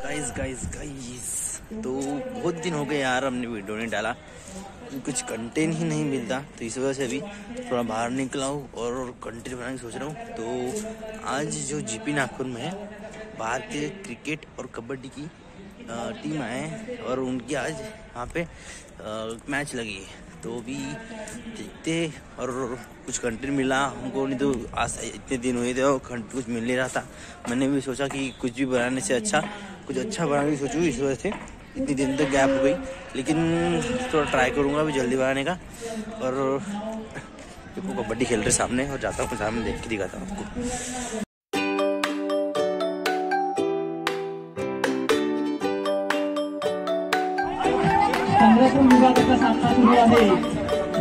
Guys तो बहुत दिन हो गए यार, हमने वीडियो नहीं डाला, कुछ कंटेंट ही नहीं मिलता, तो इस वजह से अभी थोड़ा बाहर निकला हूँ और कंटेंट बनाने की सोच रहा हूँ। तो आज जो जीपी नागपुर में है, भारतीय क्रिकेट और कबड्डी की टीम आए हैं और उनकी आज यहाँ पे मैच लगी है, तो अभी देखते और कुछ कंटेंट मिला हमको, नहीं तो आज इतने दिन हुए थे और कुछ मिल नहीं रहा था। मैंने भी सोचा कि कुछ भी बनाने से अच्छा कुछ अच्छा बनाने की सोचूँ, इस वजह से इतनी दिन तक गैप हो गई, लेकिन थोड़ा ट्राई करूँगा अभी जल्दी बनाने का। और देखो कबड्डी खेल रहे सामने, और जाता हूँ सामने देख के दिखाता हूँ आपको। संघर्षण विभागाचा सामना सुरू आहे।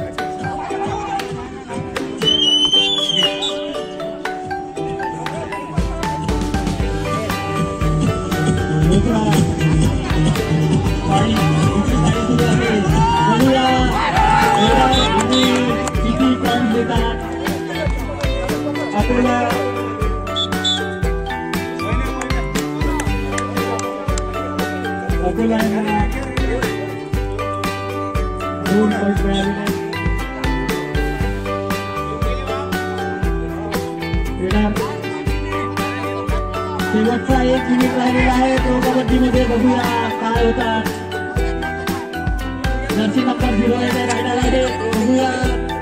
शेवटचा 1 मिनिट राहिलेला आहे, तो कबड्डीमध्ये बघूया काय होतात। जर्सी नंबर 0 आहे राहिलेला आहे, बघूया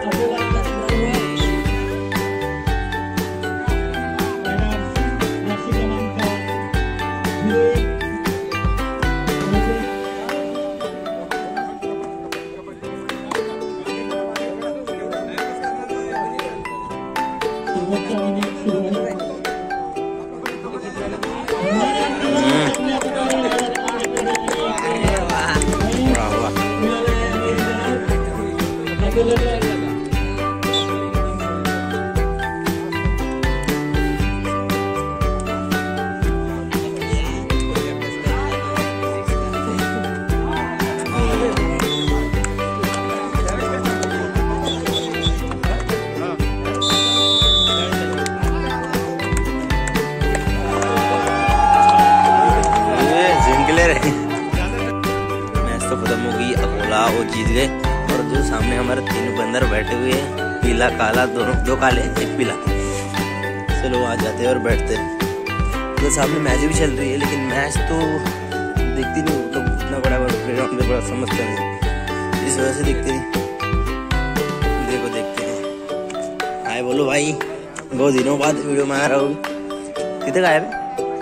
मैच तो खत्म हो गई, अकोला वो जीत गए। और जो सामने हमारे 3 बंदर बैठे हुए हैं, पीला काला दोनों, 2 काले 1 पीला, चलो आ जाते हैं और बैठते हैं। तो सामने मैच भी चल रही है, लेकिन मैच तो दिखती नहीं, मतलब इतना बड़ा ग्राउंड में बड़ा समझते नहीं, इस वजह से दिखती नहीं। देखो देखते हैं। हाय बोलो भाई, बहुत दिनों बाद वीडियो में आ रहा हूँ। कितने का है?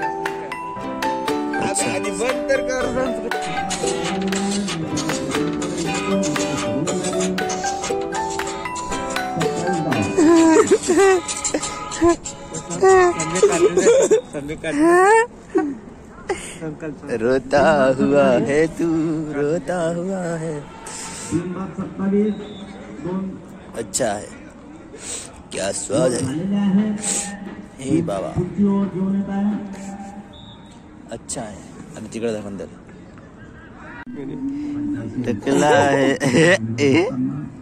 रोता हुआ है तू, रोता हुआ है। अच्छा है, क्या स्वाद है, हे बाबा, अच्छा है। अरे तिकड़ दाखव टकला है